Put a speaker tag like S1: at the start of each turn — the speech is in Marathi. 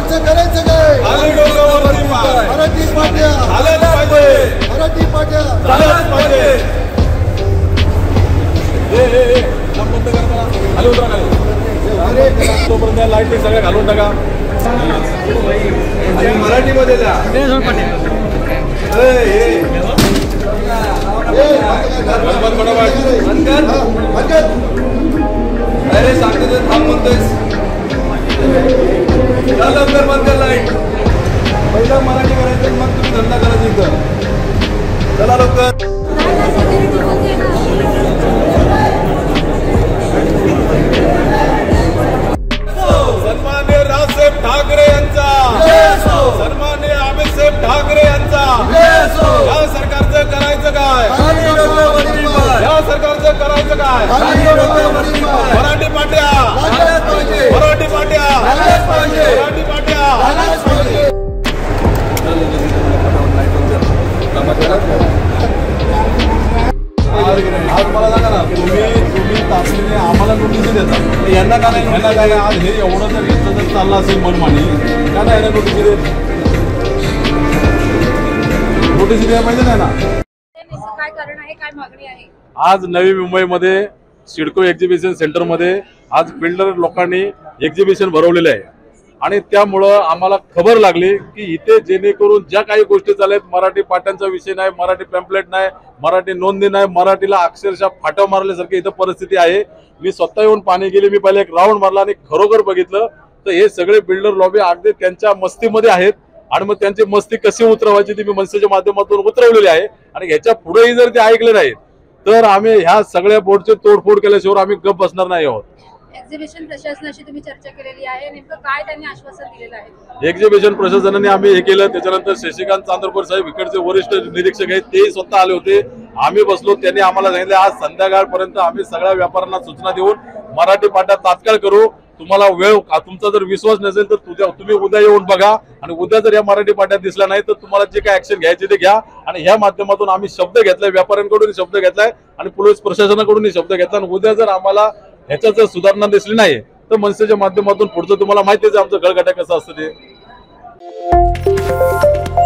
S1: सरकारचं करायचं काय? मराठी पाट्या झाल्याच पाहिजे, मराठी पाट्या झाल्याच पाहिजे. खाली उतरा, खाली तोपर्यंत लाईट सगळ्या घालून टाका. मराठीमध्ये द्या. अरे सांगते तर थांब म्हणतोयस. लवकर बंद कर लाईट. पहिला मराठी करायचं मग तुम्ही धंदा करायचा इथं. चला लवकर. सन्माननीय राजसाहेब ठाकरे यांचा, सन्माननीय अमितसाहेब ठाकरे यांचा. या सरकारचं करायचं काय? या सरकारचं करायचं काय? मराठी पाट्या, मराठी पाट्या, मराठी पाट्या. आज मला सांगा ना, तुम्ही तातडीने आम्हाला नोटीस देता, यांना का नाही? यांना काय आज हे एवढं जर घेतलं जर चाललं असेल मनमानी, का नाही यांना नोटीस देत? नोटीस द्यायला पाहिजे नाही ना.
S2: काय कारण आहे, काय मागणी आहे?
S3: आज नवी मुंबईमध्ये सिडको एक्झिबिशन सेंटरमध्ये आज बिल्डर लोकांनी एक्झिबिशन भरवलेलं आहे आणि त्यामुळं आम्हाला खबर लागली की इथे जेणेकरून ज्या काही गोष्टी चालल्या आहेत, मराठी पाट्यांचा विषय नाही, मराठी पॅम्पलेट नाही, मराठी नोंदणी नाही, मराठीला अक्षरशः फाटव मारल्यासारखी इथं परिस्थिती आहे. मी स्वतः येऊन पाणी गेली, मी पहिले एक राऊंड मारला आणि खरोखर बघितलं तर हे सगळे बिल्डर लॉबी अगदी त्यांच्या मस्तीमध्ये आहेत आणि मग त्यांची मस्ती कशी उतरवायची ती मी मनसेच्या माध्यमातून उतरवलेली आहे. आणि ह्याच्या पुढेही जर ते ऐकले नाहीत तर आम्ही ह्या सगळ्या बोर्डची तोडफोड केल्याशिवाय आम्ही गप्प बसणार नाही आहोत.
S2: एक्झिबिशन प्रशासनाशी तुम्ही चर्चा केलेली आहे, नेमकं काय त्यांनी आश्वासन दिलेलं आहे?
S3: एक्झिबिशन प्रशासनाने आम्ही हे केलं. त्याच्यानंतर शशिकांत चांदोरकर साहेब इकडचे वरिष्ठ निरीक्षक आहेत तेही स्वतः आले होते. आम्ही बसलो, त्यांनी आम्हाला सांगितलं आज संध्याकाळपर्यंत आम्ही सगळ्या व्यापाऱ्यांना सूचना देऊन मराठी पाट्या तात्काळ करू. तुम्हाला वेळ, तुमचा जर विश्वास नसेल तर तुम्ही उद्या येऊन बघा आणि उद्या जर या मराठी पाट्या दिसल्या नाही तर तुम्हाला जे काय ऍक्शन घ्यायचे ते घ्या. आणि ह्या माध्यमातून आम्ही शब्द घेतलाय, व्यापाऱ्यांकडून शब्द घेतलाय आणि पोलीस प्रशासनाकडून शब्द घेतला. आणि उद्या जर आम्हाला ह्याच्यात जर सुधारणा दिसली नाही तर मनसेच्या माध्यमातून पुढचं तुम्हाला माहितीच आहे आमचं गळगाटा कसं असतं ते.